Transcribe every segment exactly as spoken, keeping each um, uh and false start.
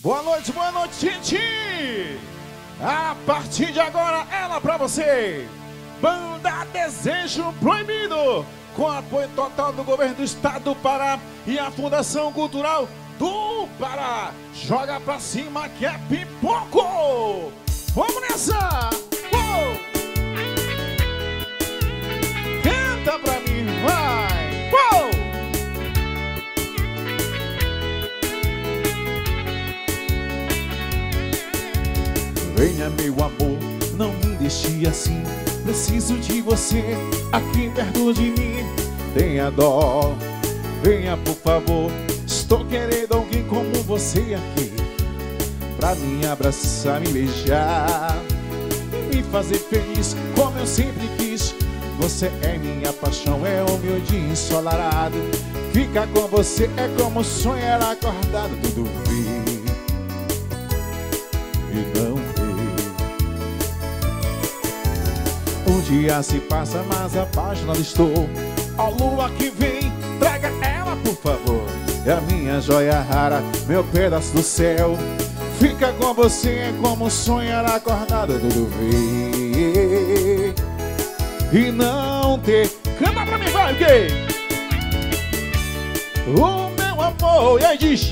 Boa noite, boa noite, gente! A partir de agora, ela pra você, Banda Desejo Proibido, com apoio total do Governo do Estado do Pará e a Fundação Cultural do Pará. Joga pra cima que é pipoco! Vamos nessa! Uou! Canta pra mim, vai! Uou! Venha, meu amor, não me deixe assim. Preciso de você aqui perto de mim. Tenha dó, venha por favor. Estou querendo alguém como você aqui, pra me abraçar, me beijar, me fazer feliz como eu sempre quis. Você é minha paixão, é o meu dia ensolarado. Ficar com você é como sonhar acordado. Tudo vi e não vi. Um dia se passa, mas apaixonado estou. Ó lua que vem, traga ela por favor. É a minha joia rara, meu pedaço do céu. Fica com você é como sonhar acordado. Tudo ver e não ter. Canta pra mim, vai, o quê? O meu amor, e aí diz: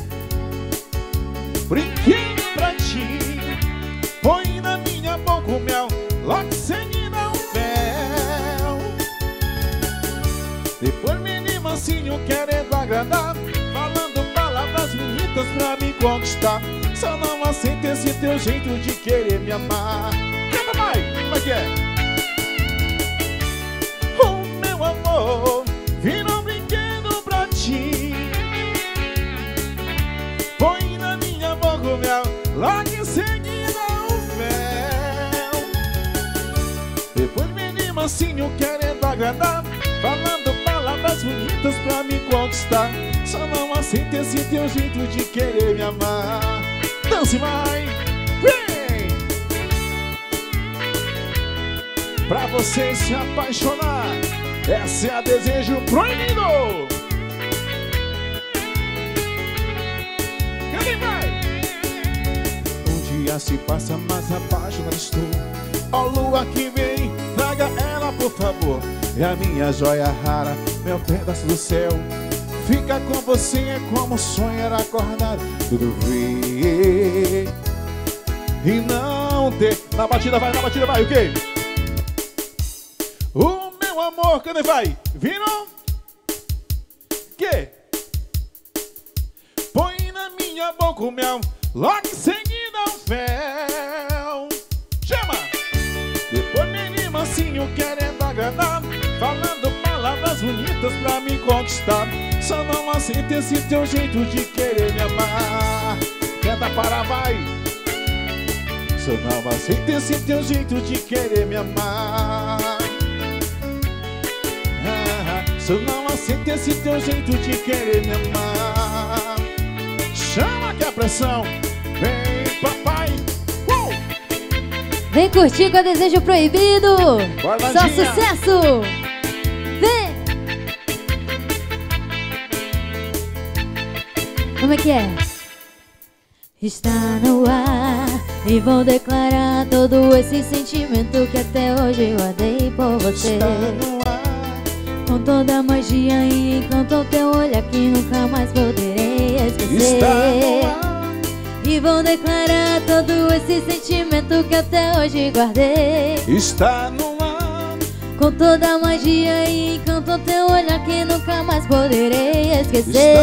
brinquei pra ti, põe na minha boca o mel, logo em seguida um fel. Depois menino mansinho querendo agradar, falando palavras bonitas pra me conquistar. Só não aceito esse teu jeito de querer me amar. Canta mais, como é que é? O meu amor virou um brinquedo pra ti, põe na minha boca o mel, logo em seguida o fel. Depois menino mansinho querendo agradar, falando palavras bonitas pra me conquistar. Só não aceito esse teu jeito de querer me amar. Dance, vai, vem! Pra você se apaixonar, essa é a Desejo Proibido. Quem vai? Um dia se passa, mas apaixonado estou. Ó lua que vem, traga ela por favor. É a minha joia rara, meu pedaço do céu. Fica com você é como sonhar acordado. Tudo ver e não ter. Na batida vai, na batida vai, o quê? O meu amor, cadê vai? Viram? Que? Põe na minha boca o mel, logo em seguida o fel. Chama! Depois menino mansinho querendo agradar, falando palavras bonitas pra me conquistar. Só não aceito esse teu jeito de querer me amar. Canta para vai. Só não aceito esse teu jeito de querer me amar. Ah, só não aceito esse teu jeito de querer me amar. Chama que a pressão. Vem papai. Uh! Vem curtir com a Desejo Proibido. Bora, só sucesso. Vem. Como é que é? Está no ar e vou declarar todo esse sentimento que até hoje guardei por você. Está no ar, com toda a magia e encanto teu olhar que nunca mais poderei esquecer. está no ar, E vou declarar todo esse sentimento que até hoje guardei. está no ar, Com toda a magia e encanto teu olhar que nunca mais poderei esquecer.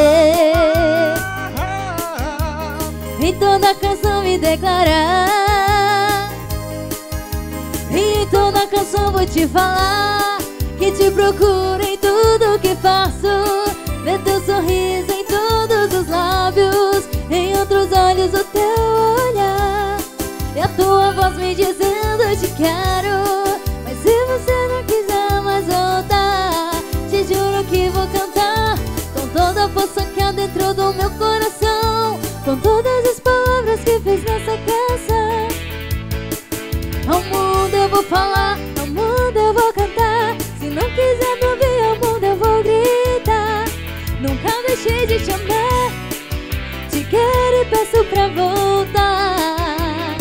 Em toda canção me declarar, e em toda canção vou te falar que te procuro em tudo que faço. Ver teu sorriso em todos os lábios, em outros olhos o teu olhar, e a tua voz me dizendo eu te quero. Mas se você não quiser mais voltar, te juro que vou cantar com toda a força que há dentro do meu coração, com todas as palavras que fiz nessa canção. Ao mundo eu vou falar, ao mundo eu vou cantar. Se não quiser me ouvir, ao mundo eu vou gritar. Nunca deixei de te amar, te quero te peço pra voltar.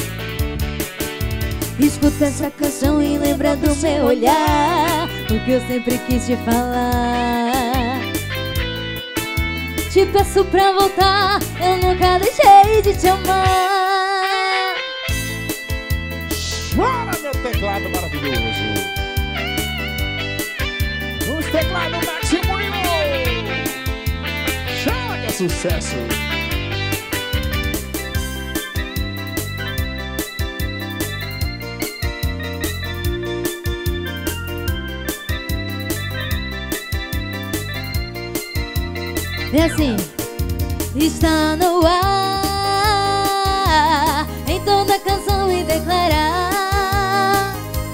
Escuta essa canção e lembra do meu olhar, o que eu sempre quis te falar. Te peço pra voltar, eu nunca deixei de te amar. Chora, meu teclado maravilhoso. Os teclados Maximino. Chora que é sucesso. Vem assim. Está no ar, em toda canção e declarar.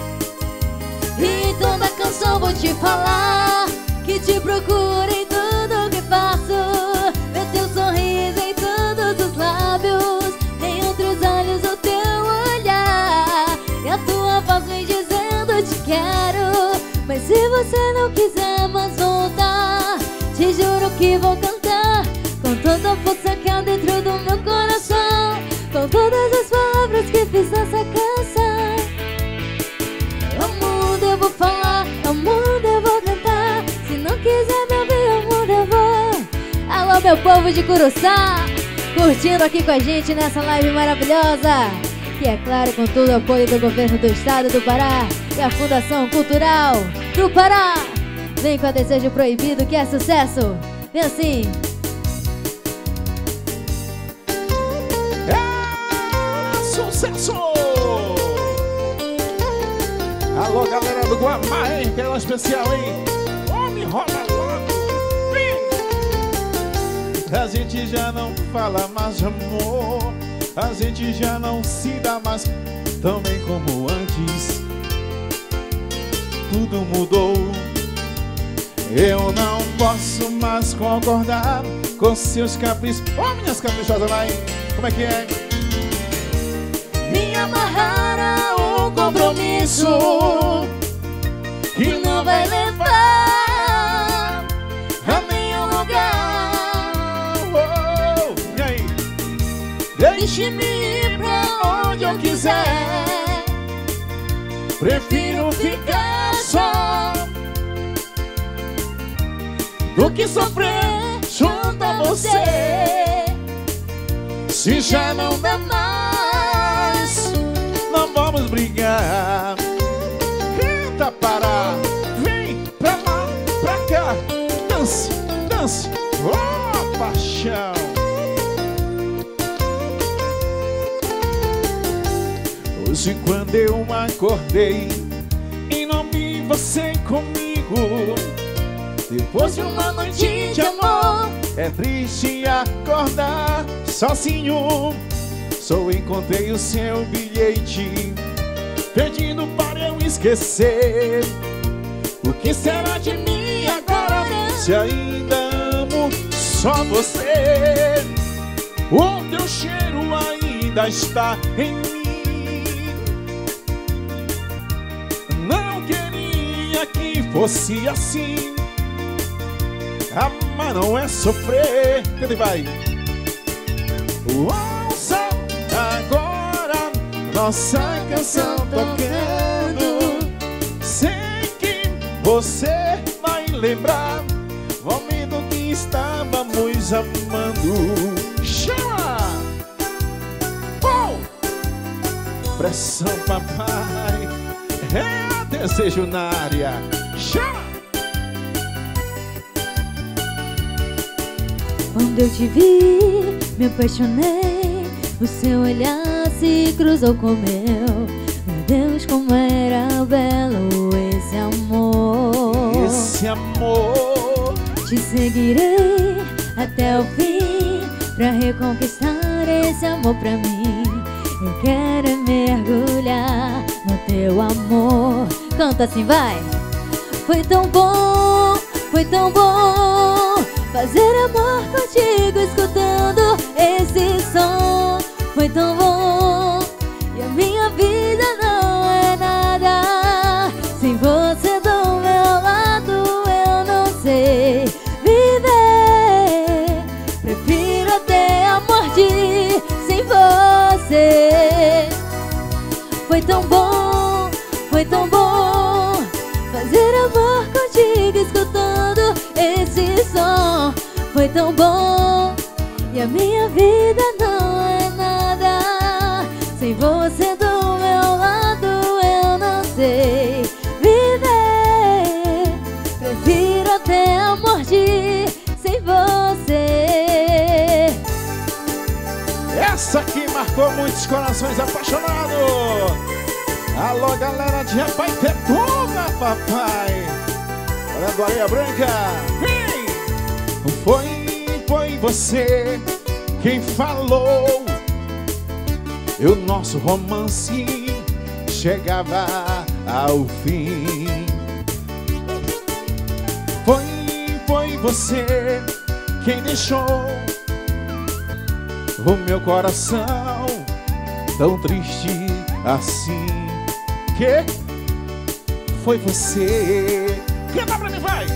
E em toda canção vou te falar que te procuro em tudo que faço. Ver teu sorriso em todos os lábios, em outros olhos o teu olhar, e a tua voz vem dizendo te quero. Mas se você não quiser mais voltar, te juro que vou cantar com toda a força que há dentro do meu coração, com todas as palavras que fiz nessa canção. Ao mundo eu vou falar, ao mundo eu vou cantar. Se não quiser me ouvir, ao mundo eu vou. Alô, meu povo de Curuçá, curtindo aqui com a gente nessa live maravilhosa, que é claro, com todo o apoio do governo do estado do Pará e a Fundação Cultural do Pará. Vem com a Desejo Proibido, que é sucesso. Vem assim. É sucesso! Alô, galera do Guamá, hein? Aquela especial, hein? Homem, rola logo! Vem! A gente já não fala mais de amor, a gente já não se dá mais tão bem como antes. Tudo mudou. Eu não posso mais concordar com seus caprichos. Ó, minhas caprichosas lá, hein? Como é que é? Me amarrar a um compromisso que não vai levar a nenhum lugar. Oh, e aí? Deixe-me ir pra onde eu quiser. Prefiro ficar só do que sofrer junto a você. Se já não dá mais, não vamos brigar. Canta, Pará, vem pra lá, pra cá. Dance, dance, oh, paixão. Hoje quando eu acordei e não vi você comigo, depois de uma noite de amor, é triste acordar sozinho. Só encontrei o seu bilhete pedindo para eu esquecer. O que será de mim agora, se ainda amo só você? O teu cheiro ainda está em mim. Não queria que fosse assim. Amar não é sofrer. Cadê vai? Ouça agora nossa canção tocando. Sei que você vai lembrar o momento que estávamos amando. Chama! Oh! Pressão, papai, é desejo na área. Chama! Quando eu te vi, me apaixonei. O seu olhar se cruzou com o meu. Meu Deus, como era belo esse amor. Esse amor. Te seguirei até o fim pra reconquistar esse amor pra mim. Eu quero é mergulhar no teu amor. Canta assim, vai! Foi tão bom, foi tão bom fazer amor contigo escutando esse som. Foi tão bom e a minha vida não é nada. Sem você do meu lado eu não sei viver. Prefiro até a morte tão bom, foi tão bom fazer amor contigo escutando esse som. Foi tão bom e a minha vida não é nada. Sem você do meu lado eu não sei viver. Prefiro até a morte sem você. Essa aqui marcou muitos corações apaixonados. Alô, galera de Abaetetuba, papai. Olha do Areia Branca. Vem! Foi, foi você quem falou. E o nosso romance chegava ao fim. Foi, foi você quem deixou o meu coração tão triste assim. Que foi você. Canta pra mim, vai!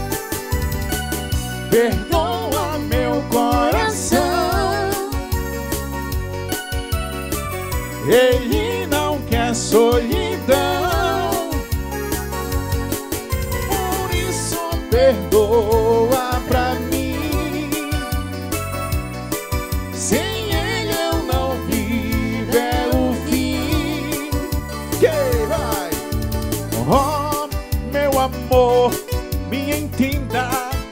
Perdoa meu coração, ele não quer solidão. Por isso perdoa pra mim. Sem ele eu não vivo, é o fim. Que vai? Oh, meu amor, me entenda.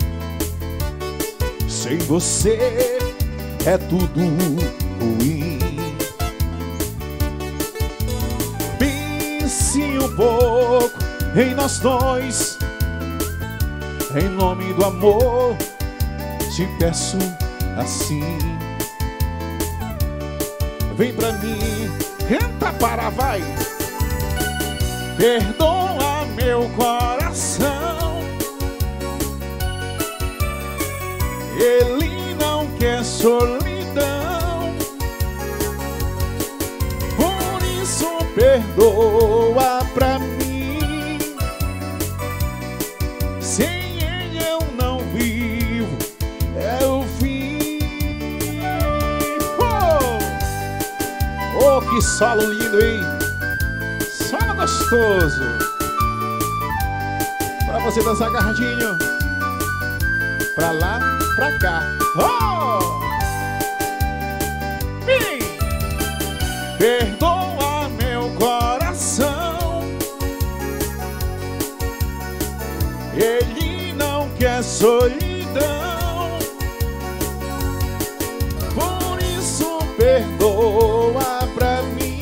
Sem você é tudo ruim. Pense um pouco em nós dois. Em nome do amor te peço assim. Vem pra mim, canta para, vai. Perdoa meu coração, ele não quer solidão. Por isso perdoa pra mim. Sem ele eu não vivo, é o fim. Oh, oh, que solo lindo, hein? Solo gostoso. Pra você dançar agarradinho. Pra lá, pra cá. Oh! Vem! Perdoa meu coração, ele não quer solidão. Por isso perdoa pra mim.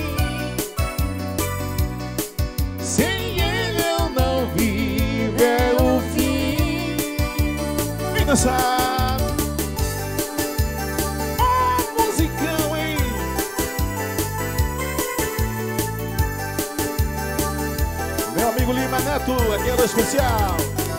Sem ele eu não vivo, é o fim. Vem dançar. Lima Neto, aqui é do especial.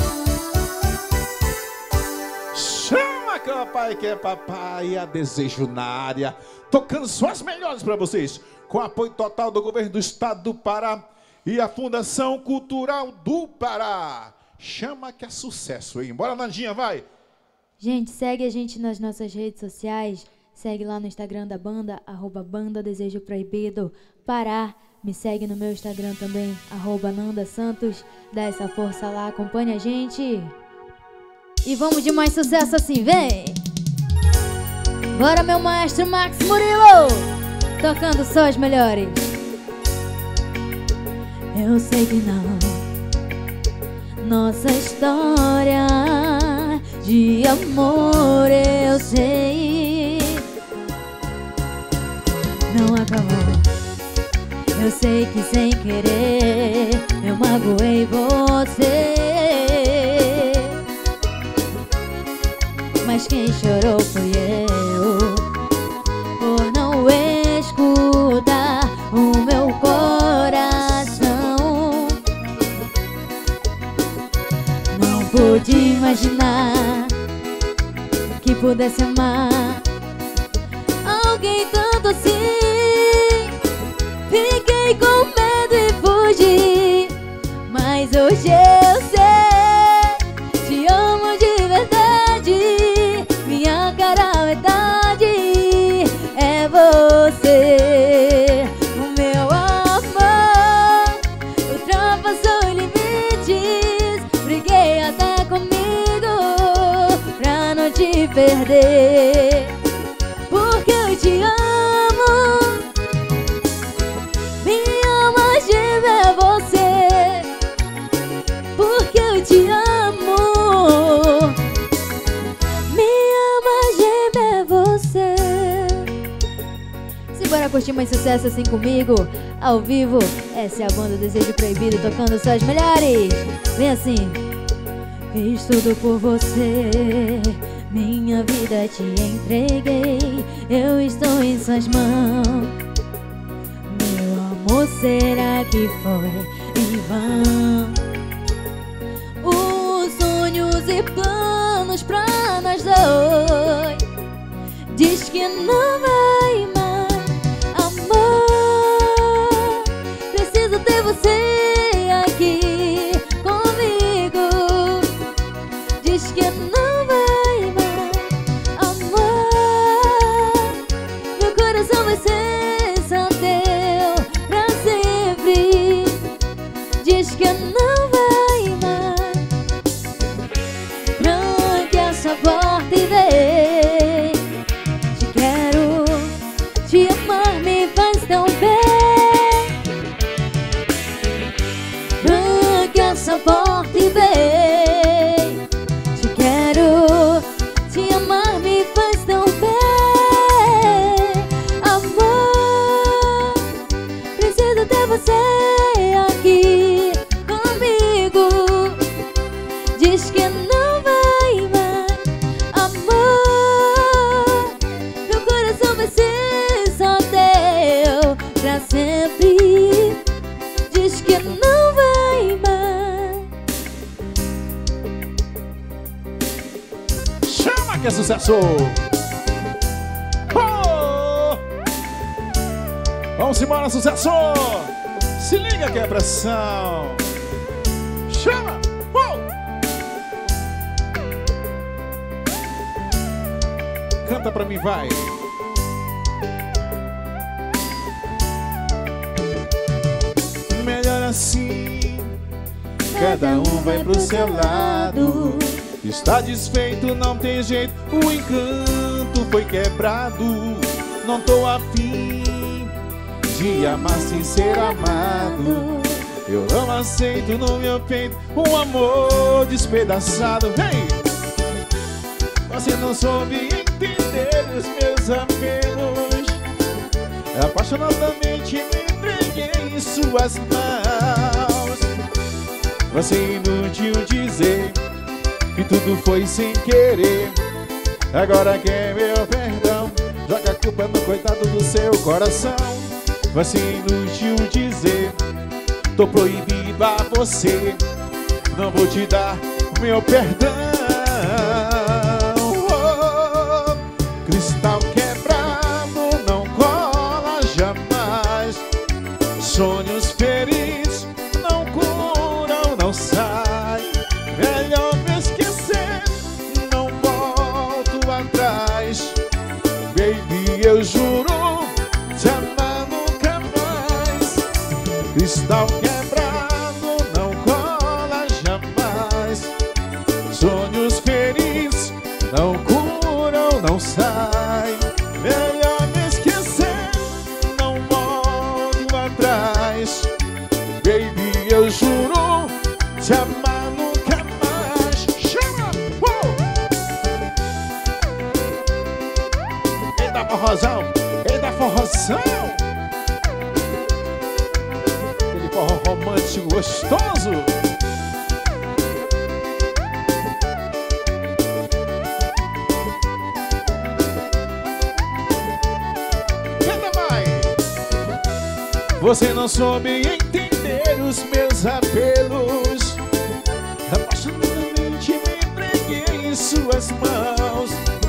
Chama que é papai, que é papai, a Desejo na área, tocando só as melhores para vocês, com apoio total do governo do estado do Pará e a Fundação Cultural do Pará. Chama que é sucesso, hein? Bora, Nandinha, vai! Gente, segue a gente nas nossas redes sociais, segue lá no Instagram da banda, arroba Banda Desejo Proibido Pará. Me segue no meu Instagram também, arroba Nanda Santos. Dá essa força lá, acompanha a gente. E vamos de mais sucesso assim, vem! Bora, meu maestro Max Murilo, tocando só as melhores. Eu sei que não, nossa história de amor, eu sei, não acabou. Eu sei que sem querer eu magoei você, mas quem chorou fui eu, por não escutar o meu coração. Não pude imaginar que pudesse amar alguém tanto assim. Fiquei com medo e fugi, mas hoje eu sei, te amo de verdade. Minha cara verdade é você, o meu amor. perder. Porque eu te amo, minha mais gêmea é você. Porque eu te amo, minha mais gêmea é você. Simbora curtir mais sucesso assim comigo, ao vivo. Essa é a banda Desejo Proibido, tocando suas melhores. Vem assim. Fiz tudo por você, minha vida te entreguei. Eu estou em suas mãos. Meu amor, será que foi em vão? Os sonhos e planos pra nós dois diz que não vai mais, amor. Preciso ter você aqui comigo. Diz que não vai mais, amor. Meu coração vai ser só teu pra sempre. Diz que não vai mais. Tranque essa porta e vem. Te quero, te amar me faz tão bem. Tranque essa porta e vem. Te amar me faz tão bem, amor. Preciso ter você aqui comigo. Diz que não vai mais, amor. Meu coração vai ser só teu pra sempre. Diz que não vai mais. Que é sucesso! Oh! Vamos embora, sucesso! Se liga que é pressão! Chama! Oh! Canta pra mim, vai! Melhor assim, cada um vai pro seu lado. Está desfeito, não tem jeito, o encanto foi quebrado. Não tô afim de amar sem ser amado. Eu não aceito no meu peito um amor despedaçado. Hey! Você não soube entender os meus apelos. Apaixonadamente me entreguei em suas mãos. Você é inútil dizer que tudo foi sem querer. Agora quer meu perdão, joga a culpa no coitado do seu coração. Vai ser inútil dizer, tô proibido a você. Não vou te dar meu perdão. Oh, cristal quebrado não cola jamais. Sonhos feridos não curam, não sai. Melhor atrás, baby, eu juro te amar nunca mais. Cristal quebrado não cola jamais. Sonhos feridos não curam, não sai. Melhor me esquecer, não volto atrás. Baby, eu juro te amar nunca mais. Chama! Uou! Eita forrozão, eita forrozão. Aquele forró romântico gostoso. Eita, vai. Você não soube entender os meus apelos. Apaixonadamente me entreguei em suas mãos.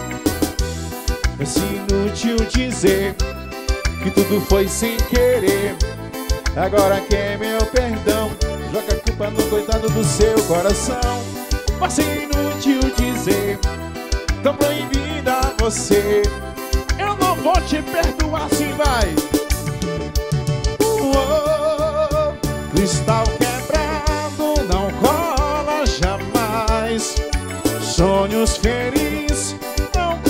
É inútil dizer que tudo foi sem querer. Agora quer meu perdão, joga a culpa no coitado do seu coração. Mas é inútil dizer, tão proibida você. Eu não vou te perdoar, se vai. Oh, cristal quebrado não cola jamais. Sonhos felizes não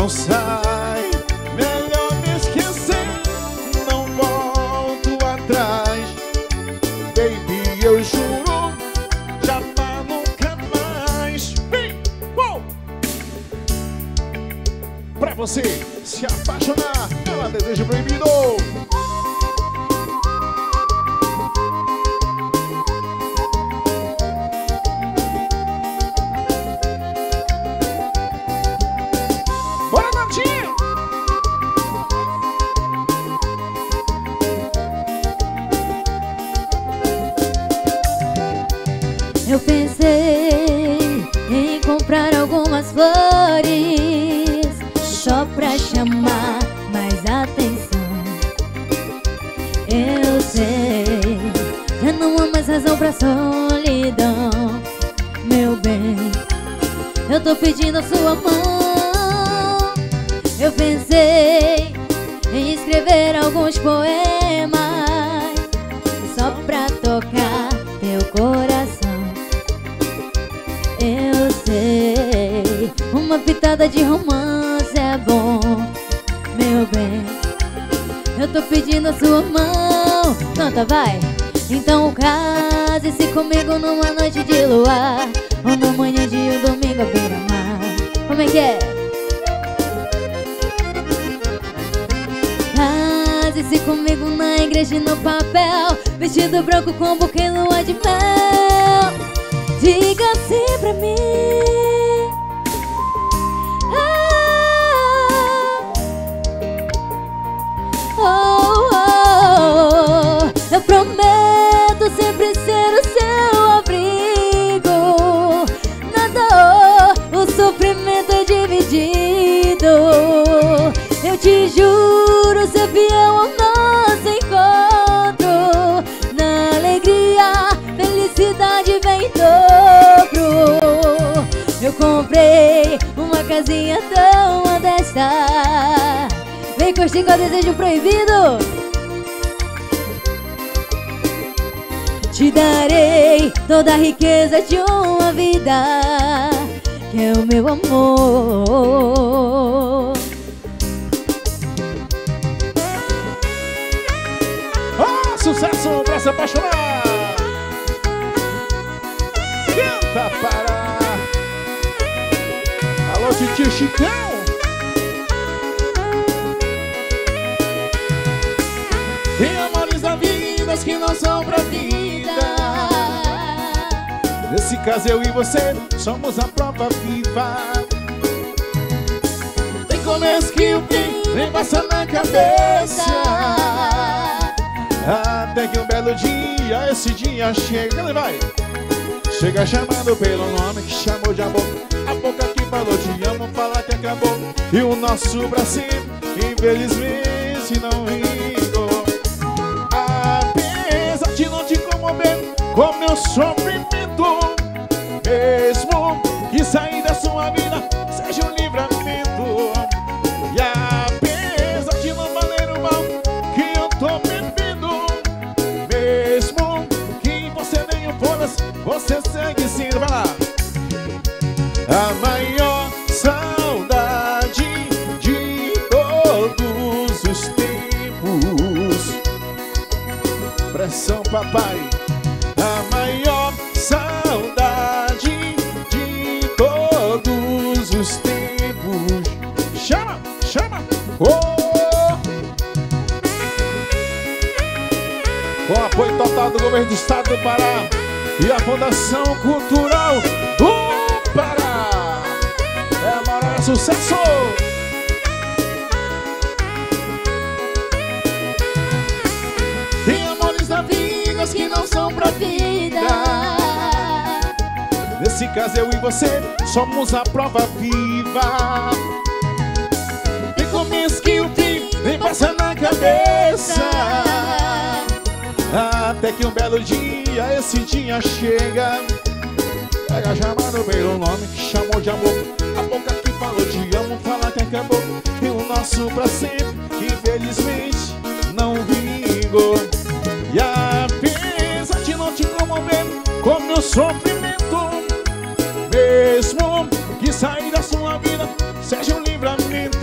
não sai. Melhor me esquecer, não volto atrás. Baby, eu juro, já amar nunca mais. Vem, uou! Pra você se apaixonar, ela deseja proibido. Eu pensei em comprar algumas flores só pra chamar mais atenção. Eu sei, já não há mais razão pra solidão. Meu bem, eu tô pedindo a sua mão. Eu pensei em escrever alguns poemas só pra tocar teu coração. Eu sei, uma pitada de romance é bom. Meu bem, eu tô pedindo a sua mão. Canta, vai! Então case-se comigo numa noite de luar, ou na manhã de um domingo à beira-mar. Como é que é? Case-se comigo na igreja e no papel, vestido branco com buquê, lua de mel. Diga sim pra mim. Ah, oh, oh, oh. Eu prometo sempre ser o seu abrigo. Nada, oh, o sofrimento é dividido. Eu te juro ser fiel ao nosso encontro. Na alegria, felicidade vem em dobro. Eu comprei uma casinha tão modesta. Vem curtir com o desejo proibido. Te darei toda a riqueza de uma vida, que é o meu amor. Ah, sucesso pra se apaixonar. Canta para. Alô, tio Chicão. Tem amores na vida que não são pra vida. Nesse caso eu e você somos a prova viva. Tem começo que o fim nem passa na cabeça, até que um belo dia, esse dia chega. Vai! Chega chamando pelo nome que chamou de amor. A boca que falou te amo, fala que acabou. E o nosso bracinho, infelizmente, não vingou. Apesar de não te comover com meu sofrimento, mesmo que sair da sua vida seja um livramento. E apesar de não valer o mal que eu tô bebendo, mesmo que você nem o foda-se, você segue sim. Vai lá. A maior saudade de todos os tempos. Pressão, papai. A maior saudade de todos os tempos. Chama, chama. Oh! Com apoio total do governo do estado do Pará e a Fundação Cultural do Pará. É maior sucesso. Tem amores na vida que não são pra vida. Nesse caso eu e você somos a prova viva. Tem começo que o fim nem passa na cabeça, até que um belo dia, esse dia chega. Pega chamando pelo nome que chamou de amor. A boca que falou te amo, fala que acabou. E o nosso pra sempre, infelizmente, não vingou. E apesar de não te comover com meu sofrimento, mesmo que sair da sua vida seja um livramento.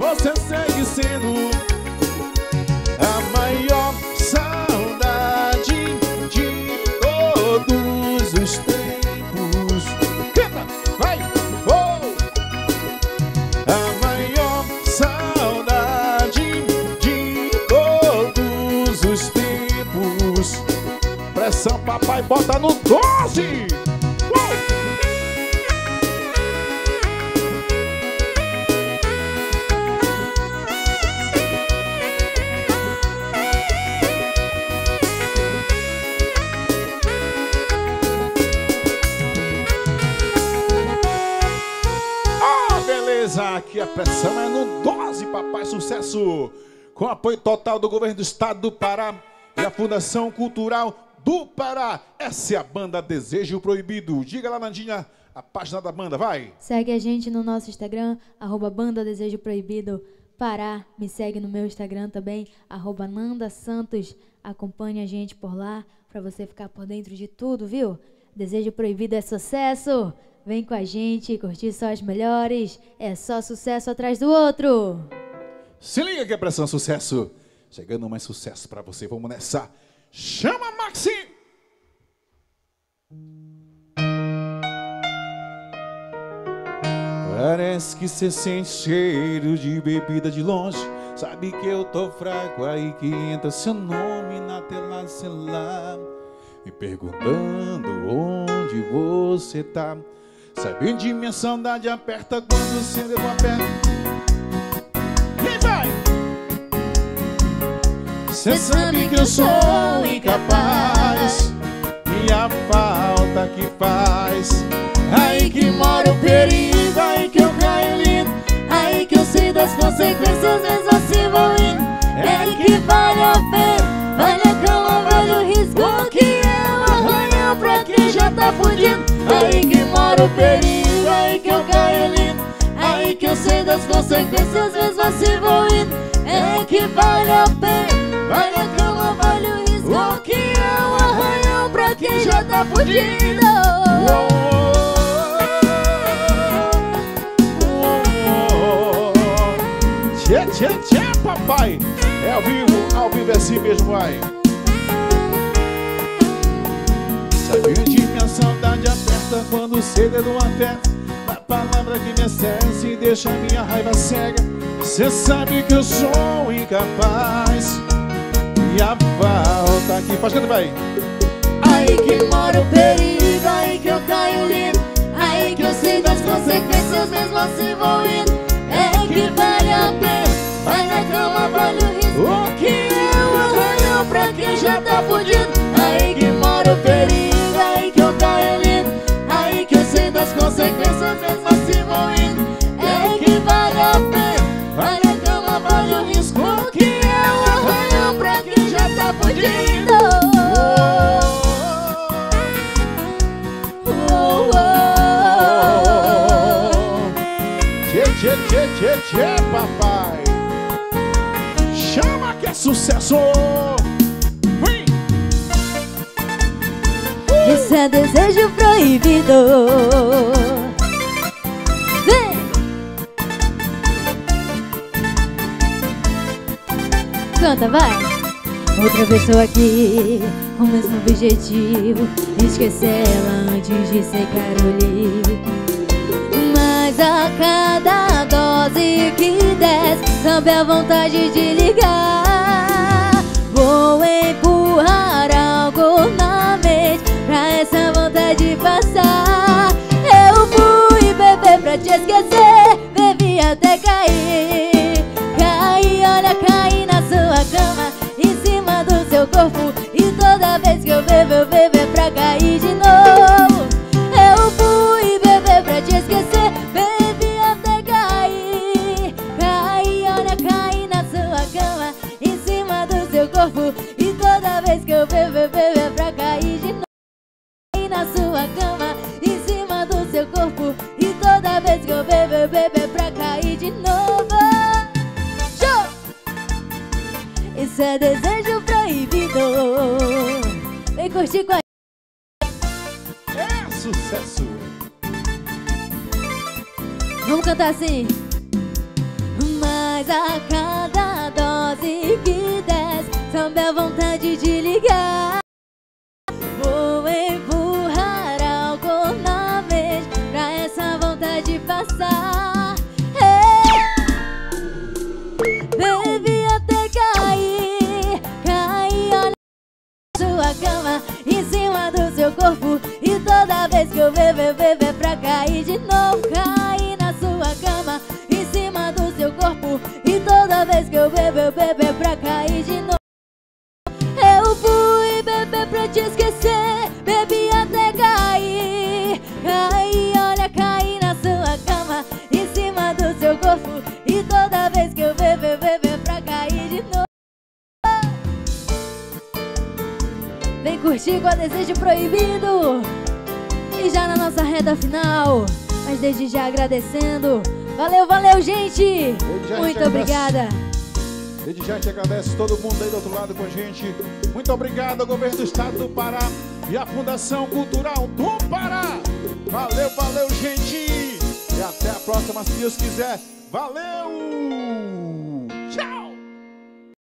você segue sendo a maior saudade de todos os tempos. Canta, vai! Oh! A maior saudade de todos os tempos. Pressão, papai, bota no doze! Aqui a pressão é no doze, papai, sucesso! Com apoio total do Governo do Estado do Pará e a Fundação Cultural do Pará. Essa é a banda Desejo Proibido. Diga lá, Nandinha, a página da banda, vai! Segue a gente no nosso Instagram, arroba Banda Desejo Proibido Pará. Me segue no meu Instagram também, arroba Nanda Santos. Acompanhe a gente por lá, pra você ficar por dentro de tudo, viu? Desejo Proibido é sucesso! Vem com a gente, curtir só as melhores. É só sucesso atrás do outro. Se liga que é pressão, sucesso. Chegando mais sucesso pra você. Vamos nessa. Chama, Maxi! Parece que cê sente cheiro de bebida de longe. Sabe que eu tô fraco, aí que entra seu nome na tela do celular, me perguntando onde você tá. Sabe de minha saudade aperta quando você deu uma perna. E vai! Cê sabe que eu sou incapaz, e a falta que faz. Aí que mora o perigo, aí que eu caio lindo, aí que eu sei das consequências, mesmo assim vou indo. É aí que vale a pena, vale a cama, vale o risco, que é um arranhão pra quem já tá fudido. Aí que mora o perigo, aí que eu caio lindo, aí que eu sei das consequências, mesmo assim vou indo. É que vale a pena, vale a cama, vale o risco, que é um arranhão pra quem já tá fudido. Tchê, tchê, tchê, papai! É ao vivo, ao vivo é assim mesmo, vai! Sabe onde minha saudade aperta quando o dedo aperta, a palavra que me acessa e deixa minha raiva cega. Cê sabe que eu sou incapaz, e a falta que faz, canta, vai! Aí que mora o perigo, aí que eu caio lindo, aí que eu sei das consequências, mesmo assim vou indo. É que vale a pena, vai na cama, vale o risco, o que é um arranhão pra quem já tá fudido. Aí que mora o perigo, aí que eu caio lindo, aí que eu sei das consequências, mesmo assim vou indo. É que vale a pena, vai na cama, vale o risco, o que é um arranhão pra quem já tá fudido. Tchê, tchê, tchê, tchê, papai! Chama que é sucesso! Vem! Uh! Isso é desejo proibido. Vem! Canta, vai! Outra vez tô aqui, com o mesmo objetivo, esquecer ela antes de secar o livro. Mas a cada dose que desce, sobe a vontade de ligar. Vou empurrar algo na mente pra essa vontade passar. Eu fui beber pra te esquecer, bebi até cair. Caí, olha, caí na sua cama, em cima do seu corpo. E toda vez que eu bebo, eu bebo é pra cair de novo. Eu fui beber pra te esquecer, bebi até cair. Caí, olha, caí na sua cama, em cima do seu corpo. E toda vez que eu bebo, eu bebo é pra cair de novo. Caí na sua cama, em cima do seu corpo. E toda vez que eu bebo, eu bebo é pra cair de novo. Show! Isso é desejo proibido. Vem curtir com a sucesso! Vamos cantar assim. Mas Mas a cada dose que desce, sobe a vontade de ligar. Vou empurrar álcool na mente pra essa vontade passar. Bebi até cair, cair, olha sua cama, em cima do seu corpo. E toda vez que eu bebo, bebo é pra cair de novo. Cair na sua cama, em cima do seu corpo. E toda vez que eu bebo, eu bebo é pra cair de novo. Eu fui beber pra te esquecer, bebi até cair. Cair, olha, cair na sua cama, em cima do seu corpo. E toda vez que eu bebo, eu bebo é pra cair de novo. Vem curtir com a Desejo Proibido. E já na nossa reta final, mas desde já agradecendo. Valeu, valeu, gente! Muito obrigada! Desde já te agradece todo mundo aí do outro lado com a gente. Muito obrigado ao Governo do Estado do Pará e à Fundação Cultural do Pará. Valeu, valeu, gente! E até a próxima, se Deus quiser. Valeu!